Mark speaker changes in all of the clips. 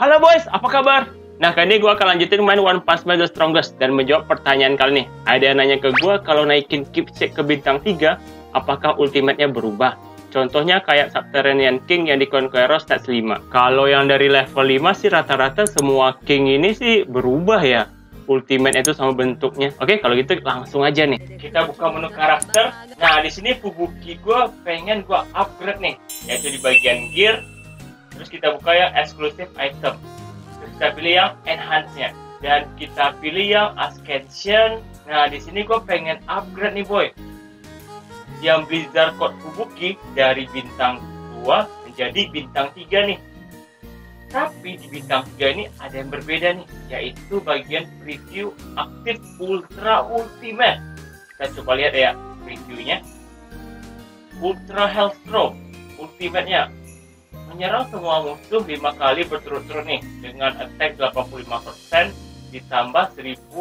Speaker 1: Halo boys, apa kabar? Nah, kali ini gue akan lanjutin main One Punch Man The Strongest dan menjawab pertanyaan kali ini. Ada yang nanya ke gue, kalau naikin Keepsake ke bintang 3, apakah ultimate-nya berubah? Contohnya kayak Subterranean King yang di Conqueror stats 5. Kalau yang dari level 5 sih rata-rata semua King ini sih berubah ya. Ultimate itu sama bentuknya. Oke, kalau gitu langsung aja nih. Kita buka menu karakter. Nah, di sini Fubuki gue pengen gue upgrade nih, yaitu di bagian gear. Terus kita buka yang exclusive item. Terus kita pilih yang enhance-nya. Dan kita pilih yang Ascension. Nah, di sini gue pengen upgrade nih boy. Yang Blizzard Code Fubuki dari bintang 2 menjadi bintang 3 nih. Tapi di bintang 3 ini ada yang berbeda nih, yaitu bagian preview aktif Ultra Ultimate. Kita coba lihat ya previewnya. Ultra Hellstorm Ultimate-nya menyerang semua musuh 5 kali berturut-turut nih dengan attack 85% ditambah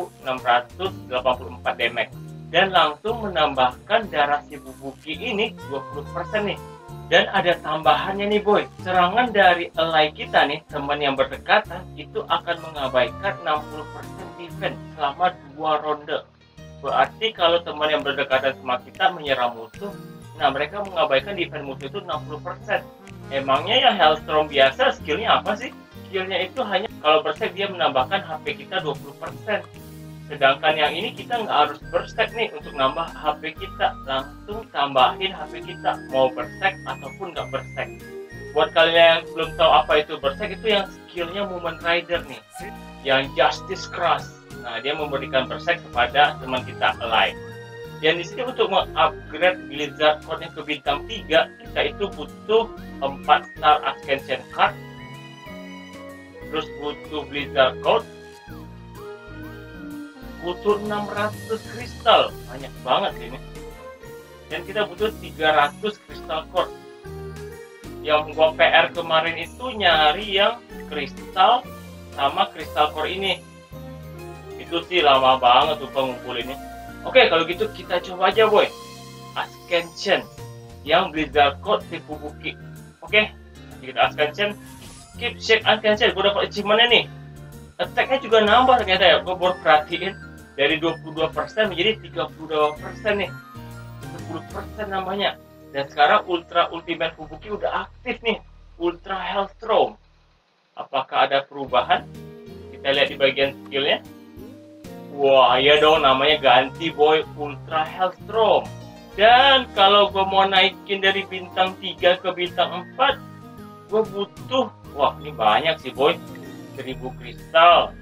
Speaker 1: 1684 damage dan langsung menambahkan darah si Fubuki ini 20% nih. Dan ada tambahannya nih boy, serangan dari ally kita nih, teman yang berdekatan itu akan mengabaikan 60% defense selama 2 ronde. Berarti kalau teman yang berdekatan sama kita menyerang musuh, nah mereka mengabaikan defense musuh itu 60%. Emangnya yang Hellstorm biasa skillnya apa sih? Skillnya itu hanya kalau berstack dia menambahkan HP kita 20%. Sedangkan yang ini kita nggak harus berstack nih untuk nambah HP kita. Langsung tambahin HP kita. Mau berstack ataupun nggak berstack. Buat kalian yang belum tahu apa itu berstack, itu yang skillnya Movement Rider nih. Yang Justice Crush. Nah, dia memberikan berstack kepada teman kita ally. Dan di sini untuk mengupgrade Blizzard Code-nya ke bintang 3, kita itu butuh 4 star Ascension card. Terus butuh Blizzard Code. Butuh 600 kristal, banyak banget ini. Dan kita butuh 300 kristal core. Yang gua PR kemarin itu nyari yang kristal sama kristal core ini. Itu sih lama banget tuh pengumpulinnya. Oke, kalau gitu kita coba aja boy. Ascension yang Blizzard Code si Fubuki. Oke, kita Ascension. Keepsake Ascension, gua dapat achievement-nya nih. Attack-nya juga nambah ternyata ya, gua baru perhatiin. Dari 22% menjadi 32% nih. 10% namanya. Dan sekarang Ultra Ultimate Fubuki udah aktif nih. Ultra Hellstorm. Apakah ada perubahan? Kita lihat di bagian skillnya. Wah, ya dong, namanya ganti boy, Ultra Hellstorm. Dan kalau gue mau naikin dari bintang 3 ke bintang 4, gue butuh, wah ini banyak sih boy. 1000 kristal.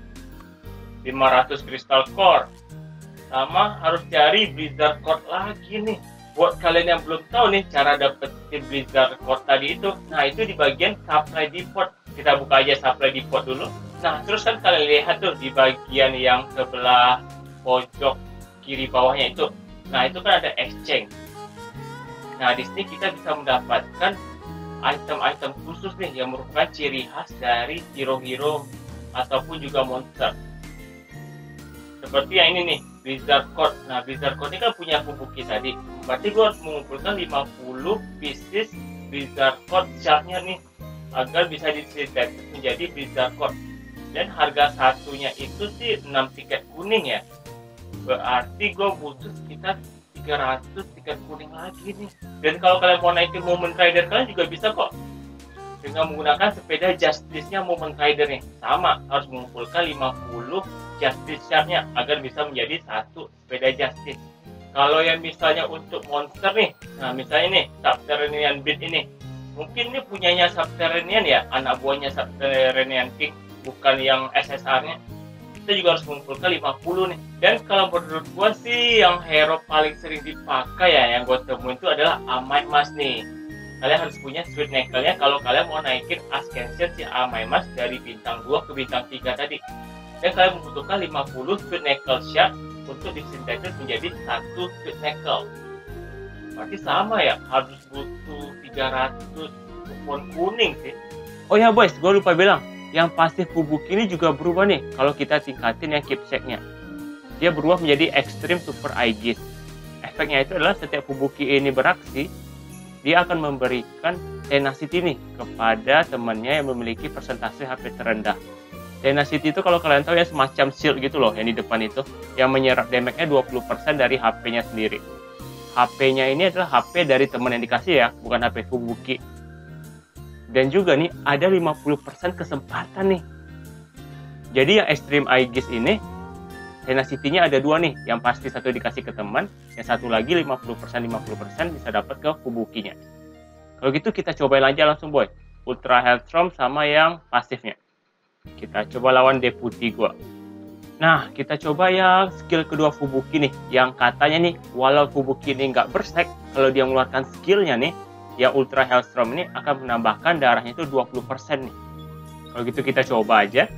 Speaker 1: 500 kristal core. Sama harus cari Blizzard Code lagi nih. Buat kalian yang belum tahu nih cara dapetin Blizzard Code tadi itu, nah itu di bagian supply depot. Kita buka aja supply depot dulu. Nah terus kan kalian lihat tuh di bagian yang sebelah pojok kiri bawahnya itu. Nah itu kan ada exchange. Nah di sini kita bisa mendapatkan item-item khusus nih yang merupakan ciri khas dari hero-hero ataupun juga monster. Seperti yang ini nih, Blizzard Code. Nah, Blizzard Code ini kan punya Fubuki tadi. Berarti gue harus mengumpulkan 50 pieces Blizzard Code shard-nya nih, agar bisa disintetis menjadi Blizzard Code. Dan harga satunya itu sih 6 tiket kuning ya. Berarti gue butuh sekitar 300 tiket kuning lagi nih. Dan kalau kalian mau naikin Movement Rider, kalian juga bisa kok. Dengan menggunakan sepeda Justice-nya Movement Rider nih. Sama, harus mengumpulkan 50 Justice Shard-nya agar bisa menjadi satu sepeda Justice. Kalau yang misalnya untuk monster nih, nah misalnya nih Subterranean Beast ini, mungkin ini punyanya Subterranean ya, anak buahnya Subterranean King, bukan yang SSR-nya. Kita juga harus mengumpulkan 50 nih. Dan kalau menurut gua sih yang hero paling sering dipakai ya, yang gua temuin itu adalah Amaimas nih. Kalian harus punya Sweet Knuckle-nya kalau kalian mau naikin Ascension si Amaimas dari bintang 2 ke bintang 3 tadi. Dan kalian membutuhkan 50 Sweet Knuckle Shard untuk disintesis menjadi satu Sweet Knuckle. Berarti sama ya, harus butuh 300 kupon kuning sih. Oh ya boys, gue lupa bilang, yang pasif Fubuki ini juga berubah nih kalau kita tingkatin yang Keepsake-nya. Dia berubah menjadi Extreme Super Aegis. Efeknya itu adalah setiap Fubuki ini beraksi,
Speaker 2: dia akan memberikan tenacity nih kepada temannya yang memiliki persentase HP terendah. Tenacity itu kalau kalian tahu ya semacam shield gitu loh yang di depan itu, yang menyerap damage-nya 20% dari HP-nya sendiri. HP-nya ini adalah HP dari teman yang dikasih ya, bukan HP Fubuki. Dan juga nih ada 50% kesempatan nih. Jadi yang Extreme Aegis ini tenacity-nya ada dua nih, yang pasti satu dikasih ke teman, yang satu lagi 50% bisa dapat ke Fubuki-nya. Kalau gitu kita cobain aja langsung boy, Ultra Hellstorm sama yang pasifnya. Kita coba lawan Deputy gua. Nah, kita coba yang skill kedua Fubuki nih, yang katanya nih, walau Fubuki ini nggak berstack, kalau dia mengeluarkan skillnya nih, ya Ultra Hellstorm ini akan menambahkan darahnya itu 20% nih. Kalau gitu kita coba aja.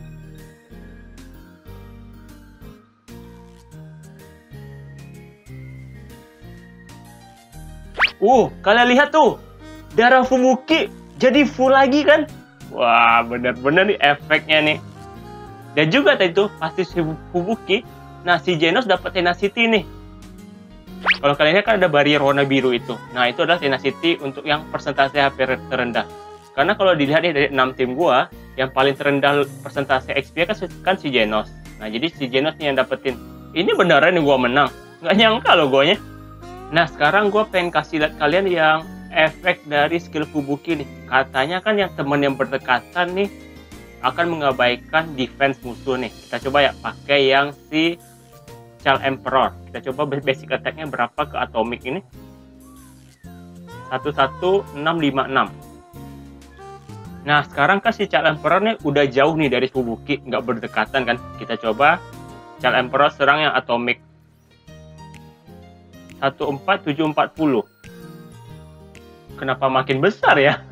Speaker 2: Kalian lihat tuh, darah Fubuki jadi full lagi kan? Wah, bener-bener nih efeknya nih. Dan juga tadi tuh pasti si Fubuki, nah si Genos dapat tenacity nih. Kalau kalian lihat kan ada barrier warna biru itu. Nah, itu adalah tenacity untuk yang persentase HP terendah. Karena kalau dilihat nih dari 6 tim gua, yang paling terendah persentase XP kan si Genos. Nah, jadi si Genos nih yang dapetin. Ini beneran nih gua menang. Nggak nyangka loh guanya. Nah, sekarang gue pengen kasih lihat kalian yang efek dari skill Fubuki nih. Katanya kan yang teman yang berdekatan nih akan mengabaikan defense musuh nih. Kita coba ya pakai yang si Child Emperor. Kita coba basic attack-nya berapa ke Atomic ini. 11656. Nah, sekarang kan si Child Emperor nih udah jauh nih dari Fubuki, nggak berdekatan kan. Kita coba Child Emperor serang yang Atomic. 14740. Kenapa makin besar ya?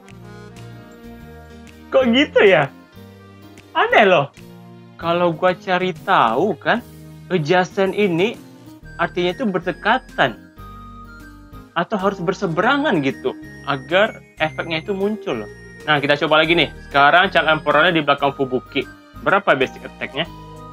Speaker 2: Kok gitu ya? Aneh loh. Kalau gua cari tahu kan, adjacent ini artinya itu berdekatan atau harus berseberangan gitu agar efeknya itu muncul loh. Nah, kita coba lagi nih. Sekarang Child Emperor-nya di belakang Fubuki. Berapa basic attack-nya?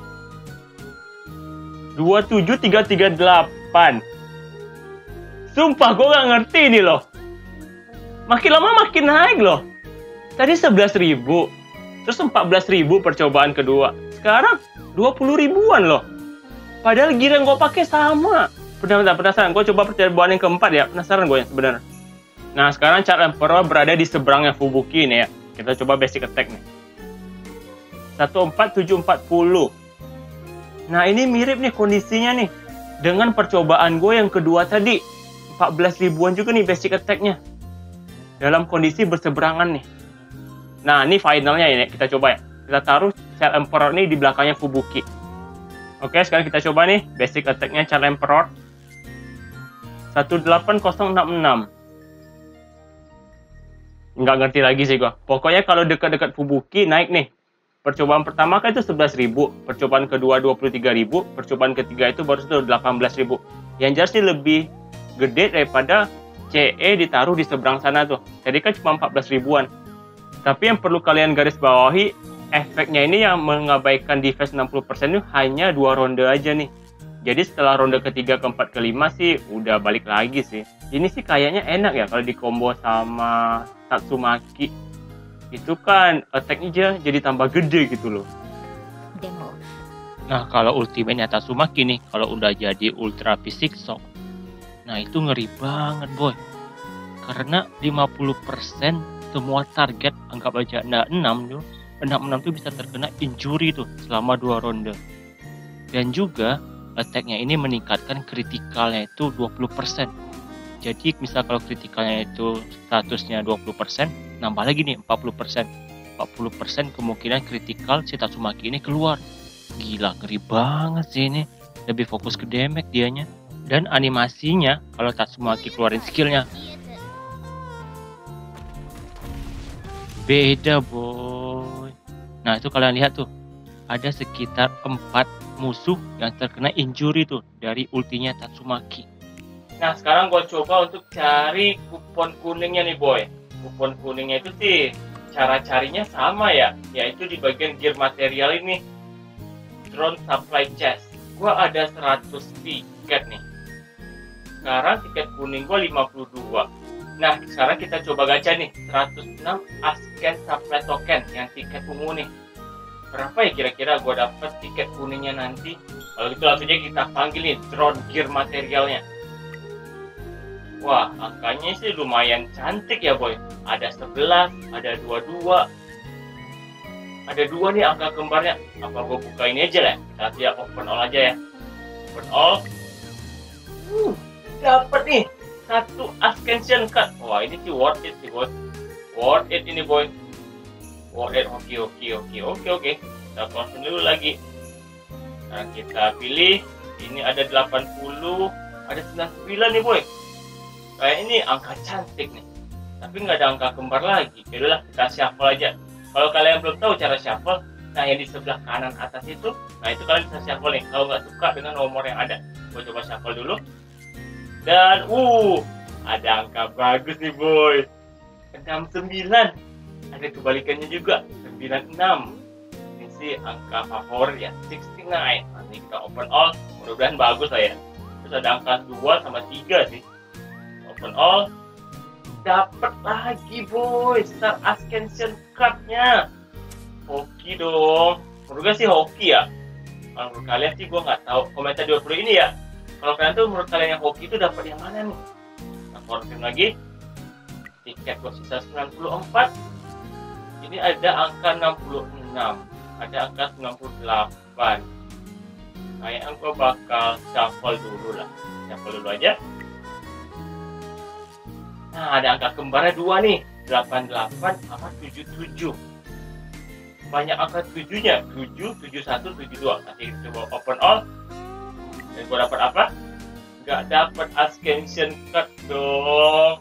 Speaker 2: 27338. Sumpah gue gak ngerti ini loh. Makin lama makin naik loh. Tadi 11.000, terus 14.000 percobaan kedua. Sekarang 20 ribuan loh. Padahal gear yang gue pakai sama. Penasaran, gue coba percobaan yang keempat ya. Penasaran gue yang sebenarnya. Nah, sekarang Child Emperor berada di seberangnya Fubuki nih ya. Kita coba basic attack nih. 14740. Nah, ini mirip nih kondisinya nih dengan percobaan gue yang kedua tadi. 14 ribuan juga nih basic attack-nya. Dalam kondisi berseberangan nih. Nah, ini finalnya ini. Kita coba ya. Kita taruh Child Emperor ini di belakangnya Fubuki. Oke, sekarang kita coba nih basic attack-nya Child Emperor. 18066. Nggak ngerti lagi sih gua. Pokoknya kalau dekat-dekat Fubuki naik nih. Percobaan pertama kan itu 11.000, percobaan kedua 23.000, percobaan ketiga itu baru 18.000. Yang jelas sih lebih gede daripada CE ditaruh di seberang sana tuh. Jadi kan cuma 14 ribuan. Tapi yang perlu kalian garis bawahi, efeknya ini yang mengabaikan defense 60% itu hanya 2 ronde aja nih. Jadi setelah ronde ketiga, keempat, kelima sih udah balik lagi sih. Ini sih kayaknya enak ya kalau di combo sama Tatsumaki. Itu kan attack-nya jadi tambah gede gitu loh.
Speaker 3: Demo.
Speaker 2: Nah, kalau ultimate-nya Tatsumaki nih, kalau udah jadi Ultra Physic Shock, nah itu ngeri banget boy. Karena 50% semua target, anggap aja 66 tuh, 66 tuh bisa terkena injury tuh selama 2 ronde. Dan juga attack-nya ini meningkatkan kritikalnya itu 20%. Jadi misal kalau kritikalnya itu statusnya 20%, nambah lagi nih 40%. 40% kemungkinan kritikal si Tatsumaki ini keluar. Gila, ngeri banget sih ini. Lebih fokus ke damage dianya. Dan animasinya kalau Tatsumaki keluarin skillnya beda boy. Nah itu kalian lihat tuh, ada sekitar 4 musuh yang terkena injury tuh dari ultinya Tatsumaki. Nah sekarang gue coba untuk cari kupon kuningnya nih boy. Kupon kuningnya itu sih cara carinya sama ya, yaitu di bagian gear material ini, drone supply chest. Gue ada 100 tiket nih. Sekarang tiket kuning gue 52.
Speaker 1: Nah, sekarang kita coba gacha nih, 106 Asken Supply Token yang tiket ungu nih. Berapa ya kira-kira gue dapet tiket kuningnya nanti? Kalau gitu langsung aja kita panggil nih drone gear materialnya. Wah, angkanya sih lumayan cantik ya boy. Ada 11, ada 22. Ada 2 nih angka kembarnya. Apa gue buka ini aja lah? Kita lihat open all aja ya. Open all. Dapat nih 1 Ascension card. Wah, ini sih worth it sih boy. Worth it ini boy. Worth it. Oke. Kita closing dulu lagi. Nah, kita pilih. Ini ada 80, ada 99 nih boy. Kayak ini angka cantik nih. Tapi nggak ada angka kembar lagi. Yaudahlah, kita shuffle aja. Kalau kalian belum tahu cara shuffle, nah yang di sebelah kanan atas itu, nah itu kalian bisa shuffle nih. Kalau nggak suka dengan nomor yang ada, gue coba shuffle dulu. Dan ada angka bagus nih boy. 69. Ada kebalikannya juga, 96. Ini sih angka favorit ya, 69. Nanti kita open all, mudah-mudahan bagus lah ya. Terus ada angka 2 sama 3 sih. Open all. Dapat lagi boy, Star Ascension card-nya. Hoki dong. Menurut gue sih hoki ya. Kalau menurut kalian sih gue nggak tahu. Komentar di video ini ya. Kalau kalian tuh menurut kalian yang hoki itu dapat yang mana nih? Kita confirm lagi. Tiket gue sisa 94. Ini ada angka 66. Ada angka 98. Kayaknya gue bakal shuffle dulu lah. Shuffle dulu aja. Nah, ada angka kembarnya 2 nih, 88 sama 77. Banyak angka 7-nya, 7, 71, 72. Nanti kita coba open all. Dan gua dapat apa? Nggak dapat Ascension card dong.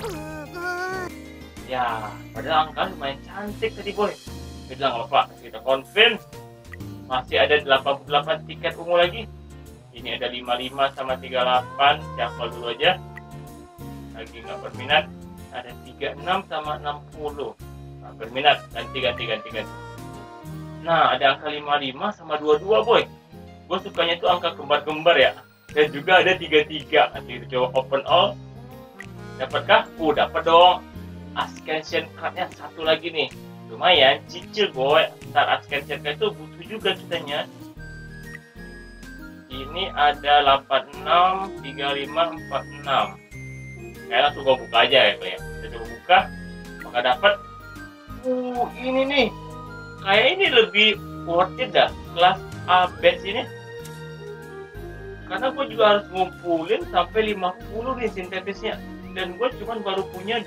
Speaker 1: Ya, padahal angka lumayan cantik tadi boy. Kita nggak apa-apa, kita confirm. Masih ada 88 tiket ungu lagi. Ini ada 55 sama 38, shuffle dulu aja. Lagi nggak berminat. Ada 36 sama 60 nggak berminat. Ganti. Nah, ada angka 55 sama 22 boy. Gue sukanya tuh angka kembar-kembar ya. Dan juga ada 33. Nanti kita coba open all. Dapatkah? Dapat dong. Ascension card-nya 1 lagi nih. Lumayan, cicil boy. Star Ascension card itu butuh juga kitanya. Ini ada 86, 35, 46. Kayak langsung gue buka aja ya kalian. Kita coba buka, maka dapat ini nih. Kayak ini lebih worth it dah, kelas A batch ini. Karena gue juga harus ngumpulin sampai 50 nih sintetisnya. Dan gue cuma baru punya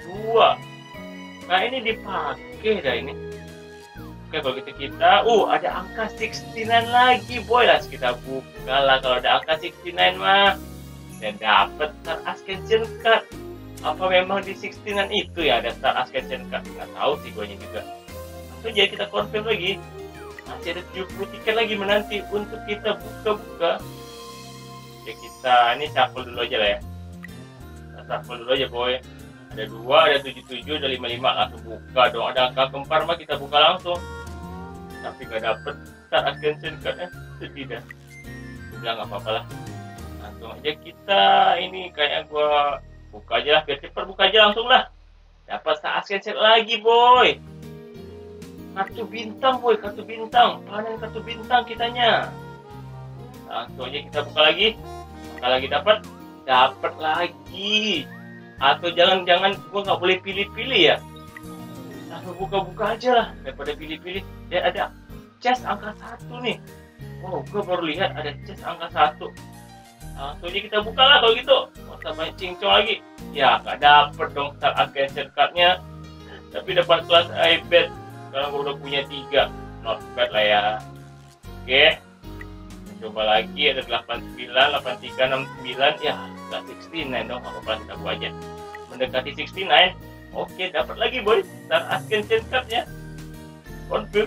Speaker 1: 2. Kayak ini dipakai dah ini. Oke, kalau gitu kita ada angka 69 lagi boy. Lah kita buka lah kalau ada angka 69 mah. Dan dapat Star Ascension card. Apa memang di 69 itu ya ada Star Ascension card? Nggak tahu sih gue juga. Langsung jadi kita confirm lagi. Masih ada 70 tiket lagi menanti untuk kita buka-buka. Ya kita ini shuffle dulu aja lah ya. Kita shuffle dulu aja boy. Ada 2, ada 77, ada 55. Langsung buka dong. Ada angka kembar mah kita buka langsung. Tapi nggak dapet Star Ascension card-nya. Sedih dah. Udah nggak apa-apa lah. Langsung aja kita ini kayak gue buka aja lah, biar cepat buka aja langsung lah. Dapat Star Ascension lagi boy. Kartu bintang boy, kartu bintang. Panen kartu bintang kitanya. Langsung aja kita buka lagi. Buka lagi dapat lagi. Atau jangan-jangan gue nggak boleh pilih-pilih ya. Langsung buka-buka aja lah daripada pilih-pilih. Dan ada chest angka 1 nih. Wow, gue baru lihat ada chest angka 1. Langsung aja kita buka lah kalau gitu. Masa banyak cincong lagi. Ya nggak dapet dong Star Ascension card-nya. Tapi dapat kelas iPad. Sekarang gue udah punya 3. Not bad lah ya. Oke. Coba lagi ada 89, 83, 69. Ya nggak 69 dong. Apa-apa kita buat aja. Mendekati 69. Oke, dapat lagi boy. Star Ascension card-nya. Confirm.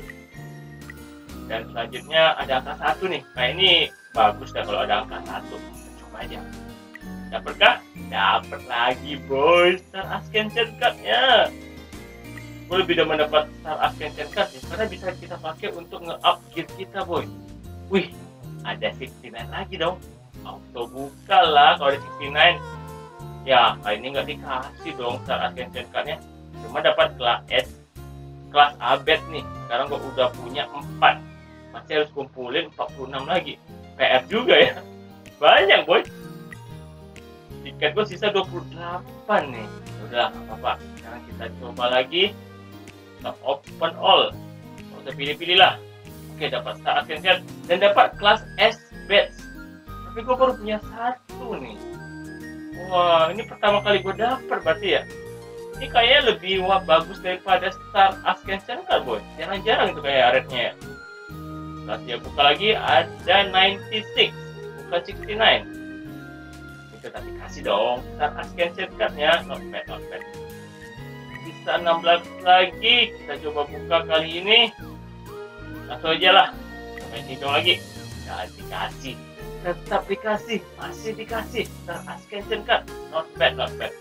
Speaker 1: Dan selanjutnya ada angka 1 nih. Nah ini bagus dah kalau ada angka 1. Coba aja. Dapatkah? Dapat lagi boy. Star Ascension card-nya. Gue lebih demen dapat Star Ascension card ya, karena bisa kita pakai untuk nge-up gear kita boy. Wih, ada 69 lagi dong. Auto buka lah kalau ada 69. Ya, kali ini nggak dikasih dong Star Ascension Card-nya. Cuma dapat kelas S, kelas abet nih. Sekarang gue udah punya 4. Masih harus kumpulin 46 lagi. PR juga ya. Banyak boy. Tiket gue sisa 28 nih. Udah, apa-apa. Sekarang kita coba lagi. Kita open all. Gak usah pilih-pilih lah. Oke, dapat Star Ascension. Dan dapat kelas S bet. Tapi gue baru punya 1 nih. Wah, ini pertama kali gue dapet berarti ya. Ini kayaknya lebih bagus daripada Star Ascension kan boy. Jarang-jarang itu kayak rate-nya ya. Setelah dia buka lagi ada 96, bukan 69. Itu tapi kasih dong Star Ascension card-nya. Not bad, not bad. Bisa 16 lagi. Kita coba buka kali ini. Langsung aja lah. Sampai hitung lagi. Nah, dikasih. Tetap dikasih, masih dikasih Star Ascension card. Not bad, not bad.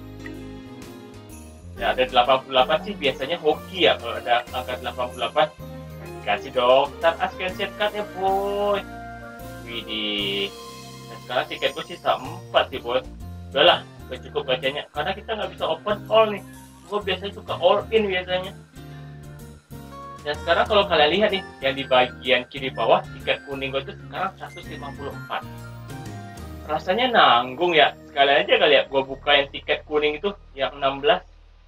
Speaker 1: Ya ada 88 sih biasanya hoki ya kalau ada angka 88. Dikasih dong Star Ascension card ya boy. Widih. Dan sekarang tiket gue sisa 4 sih boy. Udahlah, udah cukup bacanya. Karena kita nggak bisa open all nih. Gue biasanya suka all in biasanya. Dan sekarang kalau kalian lihat nih, yang di bagian kiri bawah, tiket kuning gue itu sekarang 154. Rasanya nanggung ya. Sekalian aja kali ya, gue buka yang tiket kuning itu, yang 16.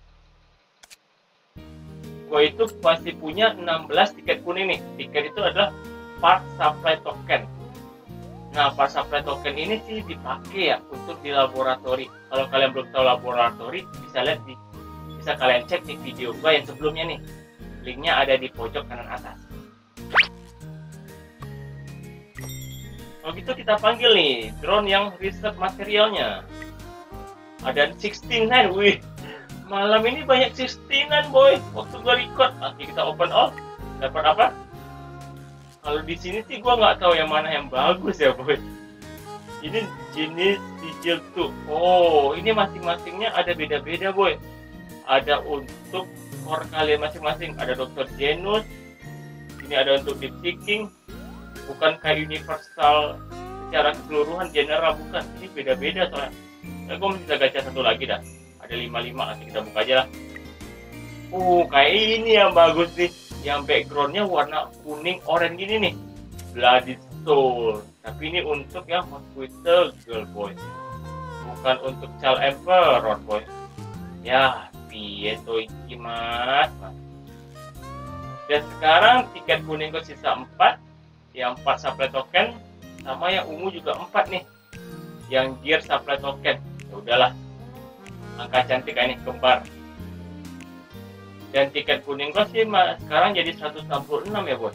Speaker 1: Gue itu masih punya 16 tiket kuning nih. Tiket itu adalah part supply token. Nah, part supply token ini sih dipakai ya untuk di laboratori. Kalau kalian belum tahu laboratori, bisa lihat bisa kalian cek di video gue yang sebelumnya nih. Linknya ada di pojok kanan atas. Kalau gitu kita panggil nih drone yang riset materialnya. Ada 69, wih. Malam ini banyak 69 boy. Waktu gua record, nanti kita open all. Dapat apa? Kalau di sini sih gua nggak tahu yang mana yang bagus ya boy. Ini jenis sigil 2. Oh, ini masing-masingnya ada beda-beda boy. Ada untuk core kalian masing-masing. Ada Dr. Genus. Ini ada untuk Deep Seeking. Bukan kayak universal secara keseluruhan general, bukan. Ini beda-beda soalnya. Nah, gue bisa gacha satu lagi dah. Ada 55, nanti kita buka aja lah. Kayak ini yang bagus nih. Yang backgroundnya warna kuning orange gini nih. Bloody Soul. Tapi ini untuk yang Hospital Girl boy. Bukan untuk Child Emperor boy. Ya, piye to iki mas. Dan sekarang tiket kuning gue sisa 4. Yang 4 supply token. Sama yang ungu juga 4 nih. Yang gear supply token. Ya udahlah. Angka cantik ini kembar. Dan tiket kuning gue sih sekarang jadi 166 ya boy.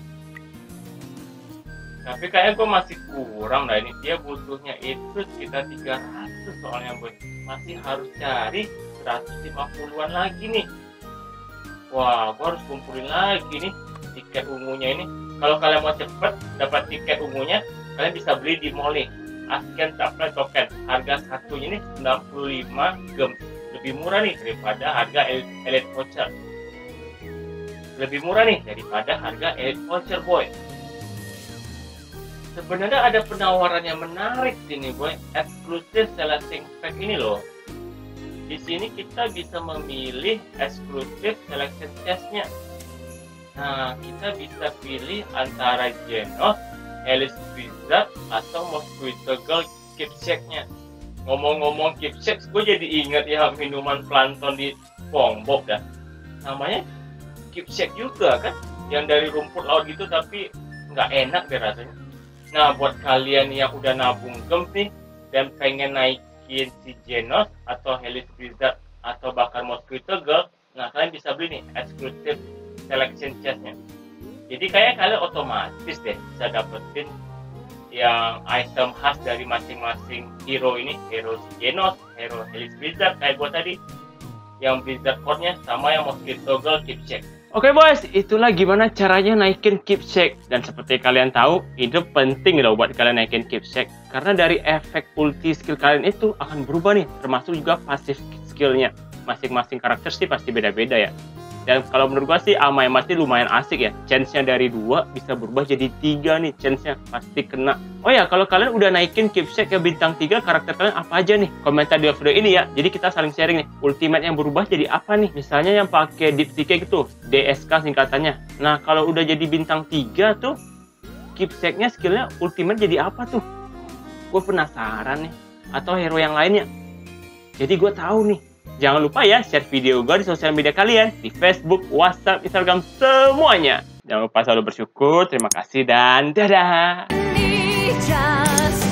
Speaker 1: Tapi kayaknya gue masih kurang lah ini. Dia butuhnya itu sekitar 300 soalnya boy. Masih harus cari 150-an lagi nih. Wah, gue harus kumpulin lagi nih tiket ungunya ini. Kalau kalian mau cepet dapat tiket ungunya, kalian bisa beli di mall nih. Asken Supply Token. Harga satunya ini 95 gems. Lebih murah nih daripada harga Elite Voucher. Lebih murah nih daripada harga Elite Voucher boy. Sebenarnya ada penawaran yang menarik sini boy. Exclusive Selecting Pack ini loh. Di sini kita bisa memilih Exclusive Selection Chest-nya. Nah, kita bisa pilih antara Genos, Alice Wizard, atau Mosquito Girl Keepsake-nya. Ngomong-ngomong Keepsake, gue jadi ingat ya minuman plankton di SpongeBob dah. Namanya Keepsake juga kan, yang dari rumput laut gitu tapi nggak enak deh rasanya. Nah, buat kalian yang udah nabung gems nih dan pengen naikin si Genos atau Alice Wizard atau bahkan Mosquito Girl, nah kalian bisa beli nih Exclusive Selection Chest-nya. Jadi kayak kalian otomatis deh bisa dapetin yang item khas dari masing-masing hero ini. Hero Genos, hero Alice Wizard kayak gue tadi, yang Blizzard Core-nya sama yang Mosquito Girl Keepsake.
Speaker 2: Oke boys, itulah gimana caranya naikin Keepsake. Dan seperti kalian tahu, itu penting loh buat kalian naikin Keepsake. Karena dari efek ulti skill kalian itu akan berubah nih, termasuk juga pasif skillnya. Masing-masing karakter sih pasti beda-beda ya. Dan kalau menurut gua sih Amai Mati lumayan asik ya. Chance-nya dari 2 bisa berubah jadi 3 nih. Chance-nya pasti kena. Oh ya, kalau kalian udah naikin keepsake ke bintang 3, karakter kalian apa aja nih? Komentar di video ini ya. Jadi kita saling sharing nih. Ultimate yang berubah jadi apa nih? Misalnya yang pakai Deep Cake itu, DSK singkatannya. Nah, kalau udah jadi bintang 3 tuh, keepsake-nya skillnya ultimate jadi apa tuh? Gue penasaran nih. Atau hero yang lainnya. Jadi gue tahu nih. Jangan lupa ya share video gue di sosial media kalian. Di Facebook, WhatsApp, Instagram, semuanya. Jangan lupa selalu bersyukur. Terima kasih dan dadah.